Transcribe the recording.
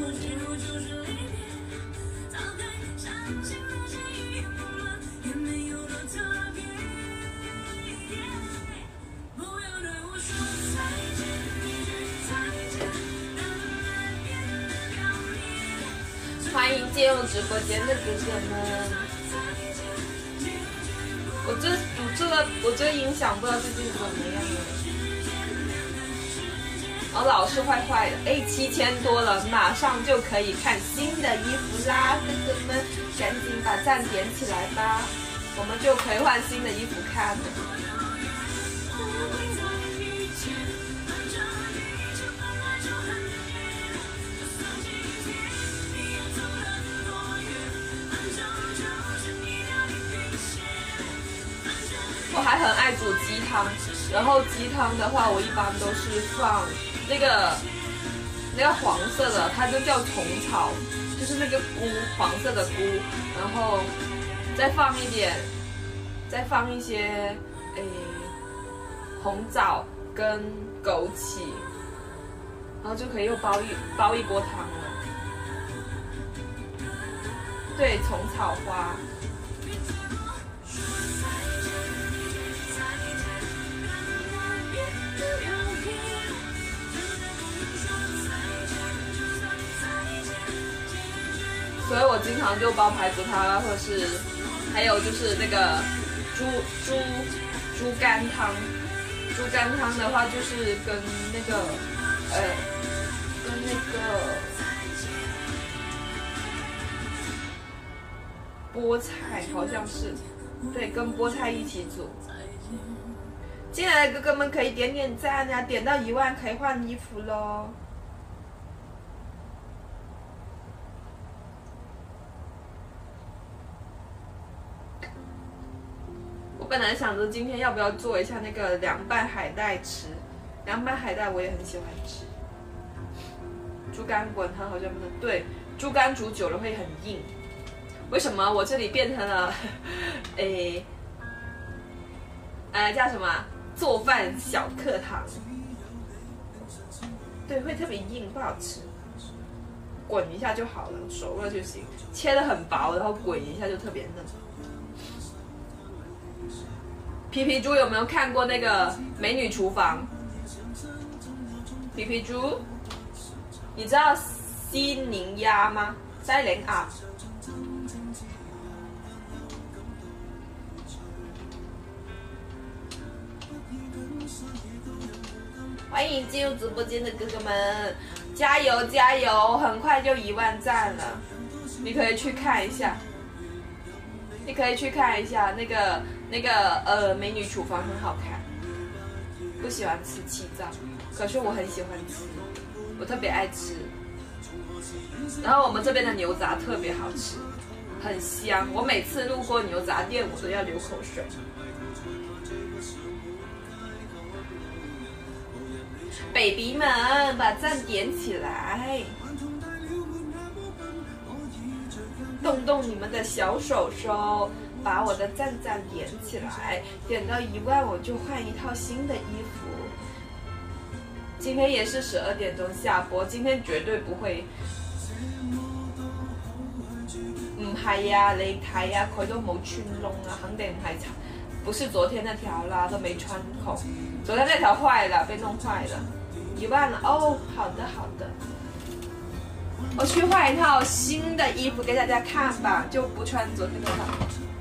欢迎进入直播间的哥哥们。我这音响不知道最近怎么样了。哦，老是坏坏的。哎，7000多了，马上就可以看新的衣服啦，哥哥们，赶紧把赞点起来吧，我们就可以换新的衣服看了。我还很爱煮鸡汤，然后鸡汤的话，我一般都是放那个黄色的，它就叫虫草，就是那个菇，黄色的菇，然后再放一些红枣跟枸杞，然后就可以又煲一锅汤了。对，虫草花。所以我经常就煲排骨汤，或者是还有就是那个猪肝汤。猪肝汤的话，就是跟那个菠菜好像是，对，跟菠菜一起煮。进来的哥哥们可以点点赞呀，点到1万可以换衣服咯。我本来想着今天要不要做一下那个凉拌海带吃，凉拌海带我也很喜欢吃。猪肝滚汤好像不能，对，猪肝煮久了会很硬。为什么我这里变成了叫什么做饭小课堂？对，会特别硬，不好吃。滚一下就好了，熟了就行。切得很薄，然后滚一下就特别嫩。皮皮猪有没有看过那个《美女厨房》？皮皮猪，你知道西宁鸭吗？西宁鸭。欢迎进入直播間的哥哥们，加油加油！很快就1万赞了，你可以去看一下。你可以去看一下那个美女厨房很好看。不喜欢吃气脏，可是我很喜欢吃，我特别爱吃。然后我们这边的牛杂特别好吃，很香。我每次路过牛杂店，我都要流口水。baby 们，把赞点起来，动动你们的小手手，把我的赞点起来，点到1万我就换一套新的衣服。今天也是12点钟下播，今天绝对不会。唔係啊，你睇啊，佢都冇穿窿啊，肯定不是昨天那條啦，都沒穿孔。昨天那條壞了，被弄壞了。1萬了哦，好的好的。我去換一套新的衣服給大家看吧，就不穿昨天那套。